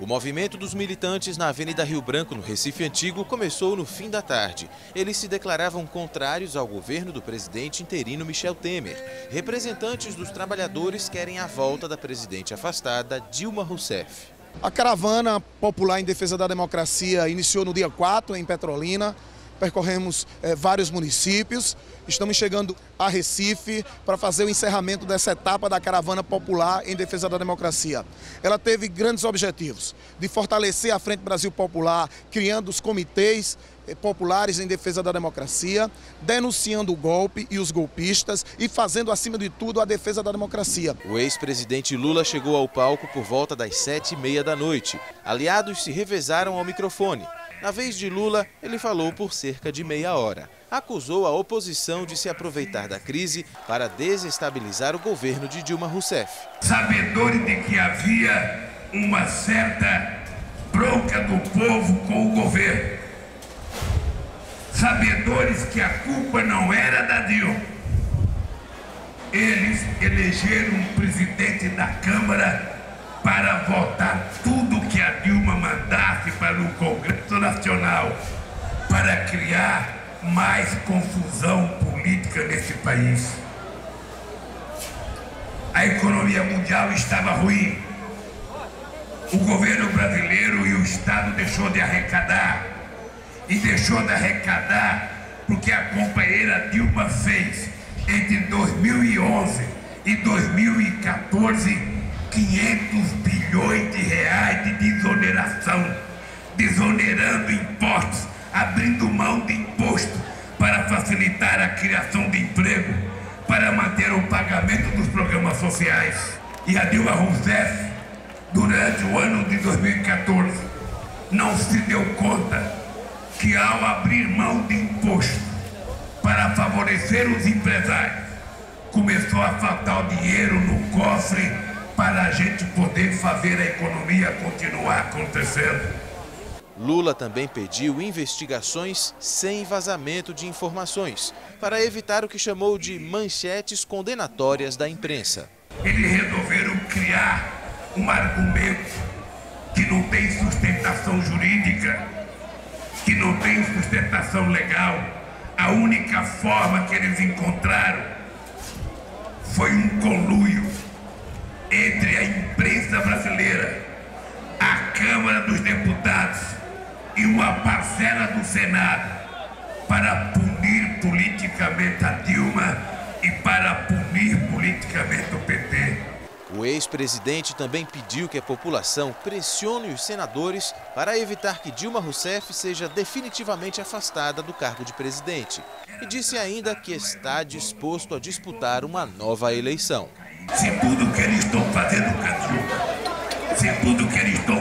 O movimento dos militantes na Avenida Rio Branco, no Recife Antigo, começou no fim da tarde. Eles se declaravam contrários ao governo do presidente interino Michel Temer. Representantes dos trabalhadores querem a volta da presidente afastada, Dilma Rousseff. A caravana popular em defesa da democracia iniciou no dia 4, em Petrolina. Percorremos vários municípios, estamos chegando a Recife para fazer o encerramento dessa etapa da caravana popular em defesa da democracia. Ela teve grandes objetivos, de fortalecer a Frente Brasil Popular, criando os comitês populares em defesa da democracia, denunciando o golpe e os golpistas e fazendo, acima de tudo, a defesa da democracia. O ex-presidente Lula chegou ao palco por volta das 7h30 da noite. Aliados se revezaram ao microfone. Na vez de Lula, ele falou por cerca de meia hora. Acusou a oposição de se aproveitar da crise para desestabilizar o governo de Dilma Rousseff. Sabedores de que havia uma certa bronca do povo com o governo. Sabedores que a culpa não era da Dilma. Eles elegeram um presidente da Câmara para votar tudo que a Dilma mandasse para o Congresso Nacional, para criar mais confusão política nesse país. A economia mundial estava ruim. O governo brasileiro e o Estado deixou de arrecadar. E deixou de arrecadar porque a companheira Dilma fez, entre 2011 e 2014, 500 bilhões de reais de desoneração, desonerando impostos, abrindo mão de imposto para facilitar a criação de emprego, para manter o pagamento dos programas sociais. E a Dilma Rousseff, durante o ano de 2014, não se deu conta que ao abrir mão de imposto para favorecer os empresários, começou a faltar o dinheiro no cofre para a gente poder fazer a economia continuar acontecendo. Lula também pediu investigações sem vazamento de informações, para evitar o que chamou de manchetes condenatórias da imprensa. Eles resolveram criar um argumento que não tem sustentação jurídica, que não tem sustentação legal. A única forma que eles encontraram foi um conluio entre a imprensa brasileira, a Câmara dos Deputados e uma parcela do Senado para punir politicamente a Dilma e para punir politicamente o PT. O ex-presidente também pediu que a população pressione os senadores para evitar que Dilma Rousseff seja definitivamente afastada do cargo de presidente. E disse ainda que está disposto a disputar uma nova eleição. Se tudo que eles estão fazendo, se tudo que eles estão